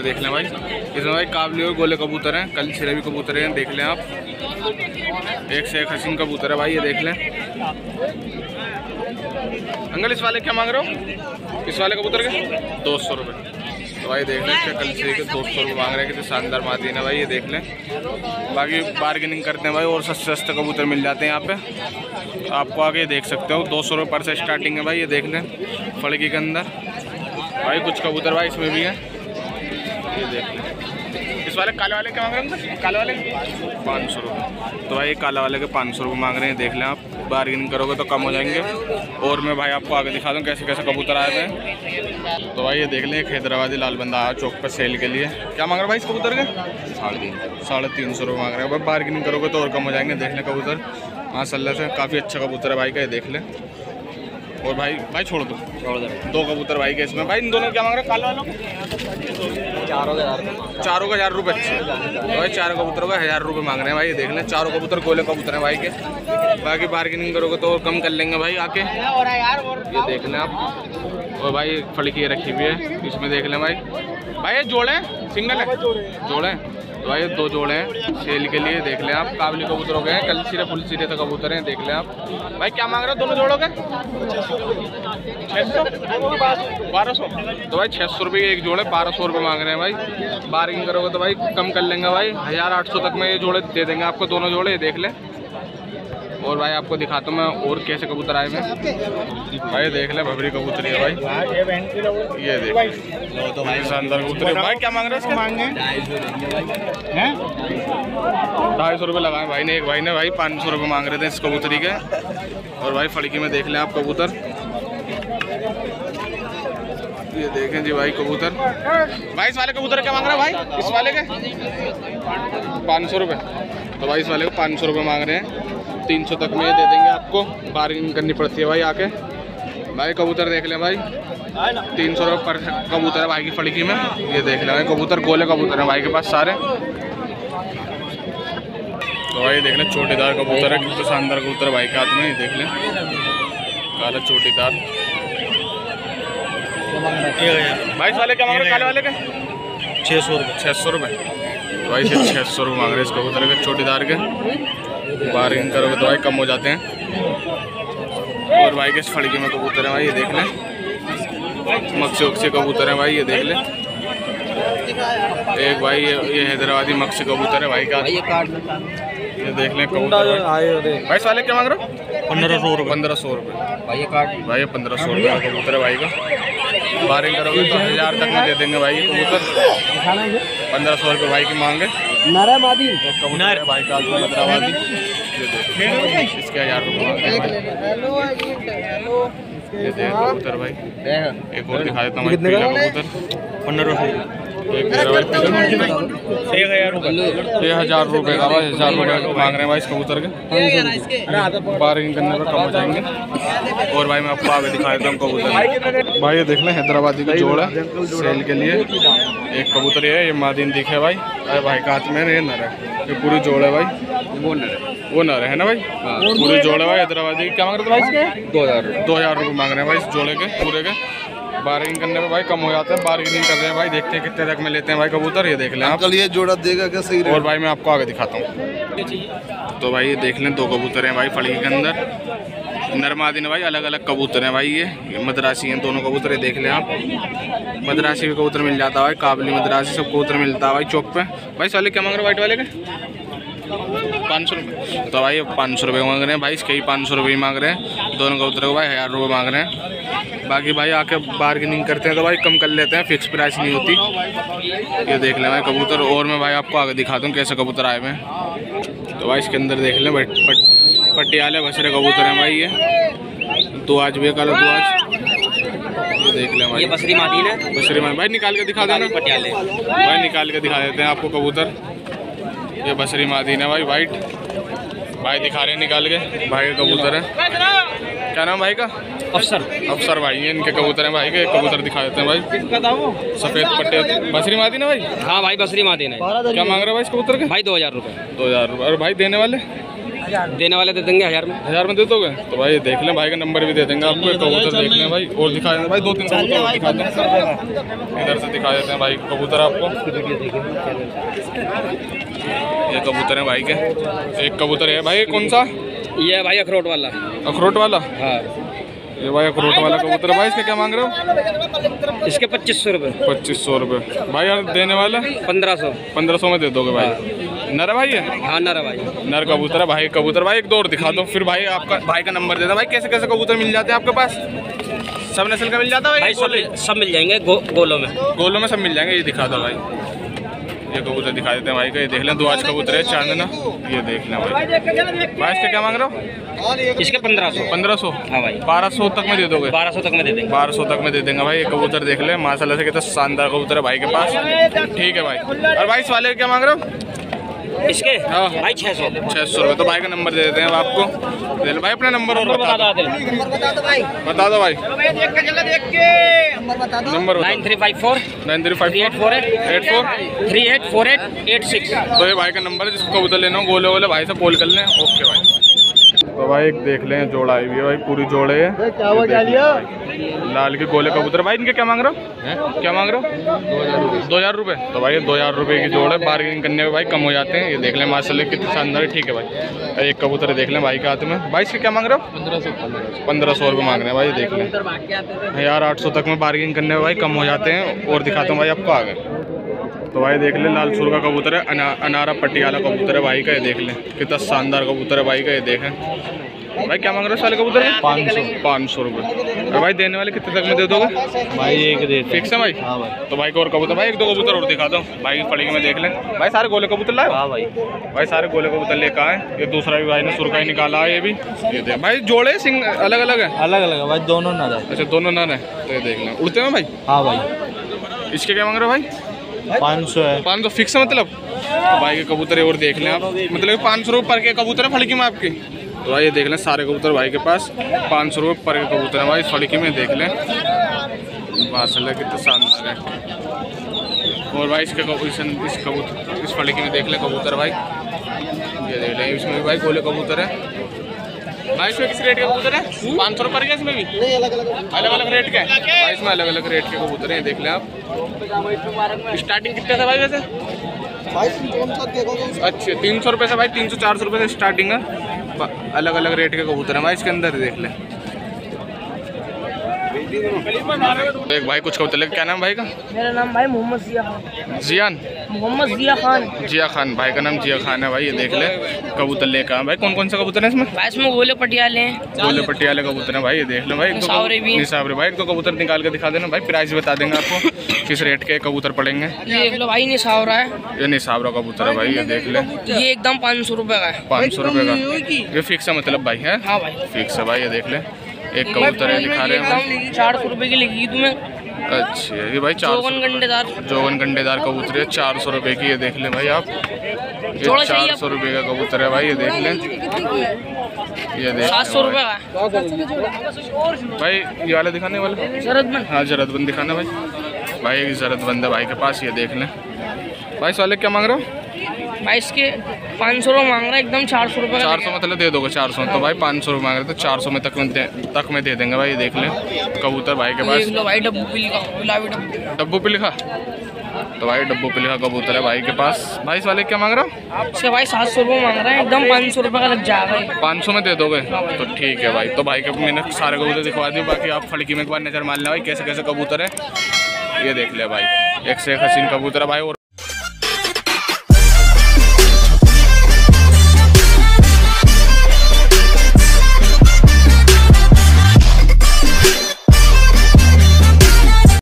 देख लें भाई, इसमें भाई काबली और गोले कबूतर हैं, कल छिरे भी कबूतर हैं, देख लें आप। एक से एक हसीन कबूतर है भाई, ये देख लें। अंकल इस वाले क्या मांग रहे हो? इस वाले कबूतर के 200 रुपये। तो भाई देख लें क्या कल छिरे के 200 रुपये मांग रहे हैं, कितने शानदार मादीन है भाई, ये देख लें। बाकी बार्गेनिंग करते हैं भाई और सस्ते सस्ते कबूतर मिल जाते हैं यहाँ पे, आपको आगे देख सकते हो। 200 रुपये पर से स्टार्टिंग है भाई, ये देख लें फड़की के अंदर भाई। कुछ कबूतर भाई इसमें भी हैं, ये देख लें। इस वाले काले वाले क्या मांग रहे हैं? काले वाले 500 रुपये। तो भाई ये काला वाले के 500 रुपये मांग रहे हैं, देख लें आप। बार्गेनिंग करोगे तो कम हो जाएंगे। और मैं भाई आपको आगे दिखा दूँ कैसे कैसे कबूतर आए हुए हैं। तो भाई ये देख लें, एक हैदराबादी लाल बंदा आया चौक पर सेल के लिए। क्या मांग रहे हैं भाई इस कबूतर के? 350 रुपये मांग रहे हैं भाई। बार्गेनिंग करोगे तो और कम हो जाएंगे। देख लें कबूतर माशाल्लाह से काफ़ी अच्छा कबूतर है भाई का, ये देख लें। और भाई छोड़ दो 2 कबूतर भाई के इसमें। भाई इन दोनों क्या मांग रहे हैं काले वालों? चारों का 1000 रुपये। अच्छे तो भाई 4 कबूतरों का 1000 रुपये मांग रहे हैं भाई, ये देख लें। 4 कबूतर गोले कबूतर हैं भाई के। बाकी बार्गेनिंग करोगे तो और कम कर लेंगे भाई आके, ये देख लें आप। और भाई फड़की रखी हुई है इसमें, देख लें भाई। ये जोड़े हैं सिंगल है? जोड़े। तो भाई 2 जोड़े हैं सेल के लिए, देख लें आप। काबली कबूतरों के हैं, कल सिरे फुल सिरे तो कबूतर हैं, देख लें आप। भाई क्या मांग रहे हो दोनों जोड़ों के? 600 1200। तो भाई 600 रुपये एक जोड़े 1200 रुपये मांग रहे हैं भाई। बार्गेनिंग करोगे तो भाई कम कर लेंगे भाई, 1800 तक में ये जोड़े दे देंगे आपको, दोनों जोड़े, देख लें। और भाई आपको दिखाता हूँ मैं और कैसे कबूतर आए हैं भाई, देख ले भबरी कबूतर है भाई, ये देख तो भाई शानदार कबूतर है भाई। क्या मांग रहे हैं इसके? मांगे 250 रुपये लगाए भाई ने, एक भाई ने भाई 500 रुपये मांग रहे थे इस कबूतरी के। और भाई फड़की में देख लें आप कबूतर, ये देखें जी भाई कबूतर। भाई इस वाले कबूतर क्या मांग रहे हैं भाई? इस वाले के 500 रुपये। तो भाई इस वाले को 500 रुपये मांग रहे हैं, 300 तक में ये दे देंगे आपको। बार्गेनिंग करनी पड़ती है भाई आके। भाई कबूतर देख लें भाई, 300 रुपये पर कबूतर है भाई की फड़की में, ये देख लें भाई। कबूतर गोले कबूतर हैं भाई के पास सारे। तो भाई देख लें चोटीदार कबूतर है, कितना शानदार कबूतर भाई के हाथ में, ये देख लें काला चोटीदार। भाई इस वाले क्या मांग रहे हैं काले वाले के? 600 रुपये। 600 रुपये। तो भाई 600 रुपये मांग रहे हैं इस कबूतर के चोटीदार के। बार्गेनिंग करोगे तो भाई कम हो जाते हैं। और भाई के इस फड़की में कबूतर है भाई, ये देख लें। मक्सी उक्सी कबूतर है भाई, ये देख लें। एक भाई ये हैदराबादी मक्सी कबूतर है भाई का, ये देख लें कबूतर भाई। इस वाले क्या मांग रहे हो? 1500 रुपये। 1500 रुपये भाई, ये 1500 रुपये का कबूतर है भाई का। बार्गेनिंग करोगे तो 1000 तक में दे देंगे भाई ये कबूतर। 1500 रुपये भाई की मांगे। कबूतर है भाई का हैदराबादी, इसके 1000 रुपये मांगे भाई, ये देख कबूतर भाई। एक और दिखा देता हूँ कबूतर 1500 एक 1000 रुपये का भाई, 1000 रुपये मांग रहे हैं भाई इस कबूतर के। बार्गेनिंग करने पर कम हो जाएंगे। और भाई मैं आपको आगे दिखा देता हूँ कबूतर भाई, ये देख लें हैदराबादी की जोड़ है सेल के लिए। एक कबूतर ये मादीन दिखे भाई, अरे भाई का हाथ में ये नर है, ये पूरी जोड़ है भाई, वो नर है ना भाई, पूरी जोड़ है भाई हैदराबादी। क्या मांग रहे थे भाई इसके? 2000 रुपये मांग रहे हैं भाई इस जोड़े के पूरे के। बार्गेनिंग करने पे भाई कम हो जाता है, बार्गेनिंग कर रहे हैं भाई, देखते हैं कितने तक में लेते हैं भाई कबूतर, ये देख लें आप। ये जोड़ा देगा क्या सही? और भाई मैं आपको आगे दिखाता हूँ। तो भाई ये देख लें 2 कबूतर हैं भाई फड़की के अंदर, नरमादीन भाई, अलग अलग कबूतर हैं भाई। ये मद्रासी हैं दोनों कबूतर, ये देख लें आप। मद्रासी भी कबूतर मिल जाता है भाई, काबली मद्रासी सब कबूतर मिलता है भाई चौक पे। भाई इस वाले क्या मांग रहे हैं वाइट वाले के? 500 रुपये। तो भाई 500 रुपये मांग रहे हैं भाई, इसके ही 500 रुपये मांग रहे हैं। दोनों कबूतरों को भाई 1000 रुपये मांग रहे हैं। बाकी भाई आके बार्गेनिंग करते हैं तो भाई कम कर लेते हैं, फिक्स प्राइस नहीं होती। ये देख लें भाई कबूतर। और मैं भाई आपको आगे दिखा दूँ कैसे कबूतर आए हुए हैं। तो भाई इसके अंदर देख लें पटियाले बसरे कबूतर हैं भाई, ये 2 आज भी कल 2 आज, ये देख लें भाई। ये बसरी मादीन है, बसरी मादीन भाई। निकाल के दिखा देना पटियाले भाई, निकाल के दिखा देते हैं आपको कबूतर। ये बसरी मादीन है भाई वाइट, भाई दिखा रहे हैं निकाल के भाई का कबूतर है। क्या नाम भाई का? अफसर भाई, ये इनके कबूतर हैं भाई के। कबूतर दिखा देते हैं भाई, सफ़ेद पट्टे बसरी मादीन है भाई। हाँ भाई बसरी मादीन है। क्या मांग रहे हैं भाई इस कबूतर के? भाई 2000 रुपये। 2000 रुपये। और भाई देने वाले देने वाले दे देंगे 1000 में। 1000 में दे दोगे? तो भाई देख लें, भाई का नंबर भी दे देंगे आपको। कबूतर देख लें भाई, और दिखा दें भाई, 2-3 कबूतर दिखा दें, इधर से दिखा देते हैं भाई कबूतर आपको। ये कबूतर है भाई के, एक कबूतर है भाई। कौन सा? ये भाई अखरोट वाला। अखरोट वाला? हाँ, ये भाई अखरोट वाला कबूतर भाई। इसके क्या मांग रहे हो? इसके 2500 रुपये। 2500 रुपये भाई। यार देने वाला 1500। 1500 में दे दोगे भाई? नर है भाई है? हाँ नर है भाई। नर कबूतर है भाई। कबूतर भाई एक दो और दिखा दो, फिर भाई आपका भाई का नंबर दे दो भाई। कैसे कैसे कबूतर मिल जाते हैं आपके पास? सब नस्ल का मिल जाता है भाई? सब मिल जाएंगे गोलों में। गोलों में सब मिल जाएंगे। ये दिखा दो भाई, ये कबूतर दिखा देते हैं भाई का। ये देख लें, 2 आज कबूतर है चांदना। ये देख लें भाई। भाई इसका क्या मांग रहे हो? इसके 1500। 1500? हाँ भाई। 1200 तक में दे दोगे? 1200 तक में दे देंगे। 1200 तक में दे देंगे भाई। ये कबूतर देख ले माशाल्लाह से, कितना शानदार कबूतर है भाई के पास। ठीक है भाई। और भाई इस वाले का क्या मांग रहे हो? इसके भाई 600 रुपये। तो भाई का नंबर दे देते हैं आपको। दे लो भाई अपना नंबर और बता दो भाई। नंबर 9354 384886। तो ये भाई का नंबर है, जिसको कबूतर लेना हो गोले वोले भाई से कॉल कर लें। ओके भाई। तो भाई एक देख लें, जोड़ा आई हुई है भाई, पूरी जोड़े है। लाल के गोले कबूतर भाई। इनके क्या मांग रहे हो? क्या मांग रहे हो? 2000 रुपये। तो भाई 2000 रुपये की जोड़ है। बार्गेनिंग करने में भाई कम हो जाते हैं। ये देख लें माशाल्लाह कितने शानदार है। ठीक है भाई। एक कबूतर देख लें भाई के हाथ में। भाई इसके क्या मांग रहे हो? 1500 रुपये मांग रहे हैं भाई। देख लें यार, 800 तक में बार्गेनिंग करने में भाई कम हो जाते हैं। और दिखाता हूँ भाई आपको आगे। तो भाई देख ले, लाल सुर का कबूतर है, अनारा पटियाला कबूतर है भाई का। ये देख ले कितना शानदार कबूतर है भाई का। ये देखें भाई। क्या मांग रहे हो साले कबूतर? 500 रुपये। और भाई देने वाले कितने तक में दे दोगे भाई? एक दे फिक्स है भाई। हाँ भाई। तो भाई को और कबूतर भाई, 1-2 कबूतर और दिखा दो भाई। पड़ेगी में देख लें भाई। सारे गोले कबूतर लाए? हाँ भाई। भाई सारे गोले कबूतर लेकर आए। ये दूसरा भी भाई ने सुरका ही निकाला है। ये भी ये देख भाई, जोड़े सिंग अलग अलग है? अलग अलग है भाई, दोनों नर है। अच्छा दोनों नर है। तो ये देख लें उड़ते हैं भाई। हाँ भाई। इसके क्या मांग रहे हो भाई? 500 है। 500 फिक्स है मतलब? तो भाई के कबूतर और देख लें आप, मतलब 500 रुपये पर के कबूतर है फड़की में आपकी। तो भाई ये देख लें सारे कबूतर भाई के पास 500 रुपये पर के कबूतर है भाई फड़की में। देख लें माशाल्लाह कितना शानदार है। और भाई इसके इस कबूतर इस फड़की में देख लें कबूतर भाई। ये देख लें इसमें भी भाई गोले कबूतर है भाई। इसमें किस रेट के कबूतर है? 500 रुपये पर के? इसमें भी अलग अलग रेट के भाई। इसमें अलग अलग रेट के कबूतर हैं। देख लें आप। स्टार्टिंग कितने से भाई वैसे? अच्छा 300 रुपये से भाई। 300-400 रुपये से स्टार्टिंग है। अलग अलग रेट के कबूतर हैं भाई इसके अंदर। देख लें तो एक भाई कुछ कबूतर। क्या नाम भाई का? मेरा नाम भाई मोहम्मद जिया खान। जियान? मोहम्मद जिया खान। जिया खान भाई का नाम जिया खान है भाई। ये देख ले कबूतर लेकर भाई। कौन कौन सा कबूतर है इसमें? भाई इसमें गोले पटियाले हैं। गोले पटियाले कबूतर है भाई। ये देख लो भाई। निसावरे भाई। 1-2 कबूतर निकाल के दिखा देना भाई। प्राइस बता देंगे आपको किस रेट के कबूतर पड़ेंगे। ये देख लो भाई, निसावरा है। ये निसावरा कबूतर है भाई। ये देख ले ये एकदम 500 रुपये का है। 500 रुपये का। ये फिक्स है मतलब भाई है? हाँ भाई फिक्स है भाई। ये देख ले एक कबूतर है दिखा रहे हैं। 400 रुपये की लिखी तुम्हें। अच्छा ये भाई 400 जोगन गंडेदार कबूतर है 400 रुपये की। ये देख ले भाई आप। ये 400 रुपये का कबूतर है भाई। ये देख लें। ये देख 700 रुपये का भाई। ये वाला दिखाने वाला? जरूरतमंद। हाँ जरूरतमंद दिखाना भाई। भाई एक जरूरतमंद है भाई के पास। ये देख लें भाई। इस वाले क्या मांग रहे हो? भाई इसके 500 रुपये मांग रहा है, एकदम 400 रुपये। 400 मतलब दे दोगे? 400 तो भाई 500 रुपये मांग रहे तो 400 में तक में दे देंगे भाई। ये देख लें कबूतर भाई के पास। देख लो भाई, डब्बू पे लिखा, गुलाबी डब्बू पे लिखा। तो भाई डब्बू पे लिखा कबूतर है भाई के पास। भाई इस वाले क्या मांग रहा हो? इसके भाई 700 रुपये मांग रहे हैं, एकदम 500 रुपये का लग जाएगा। 500 में दे दोगे? तो ठीक है भाई। तो भाई के मैंने सारे कबूतर दिखवा दिए। बाकी आप फड़की में एक बार नज़र मान लें भाई कैसे कैसे कबूतर है। ये देख ले भाई, एक से एक हसीन कबूतर है भाई। और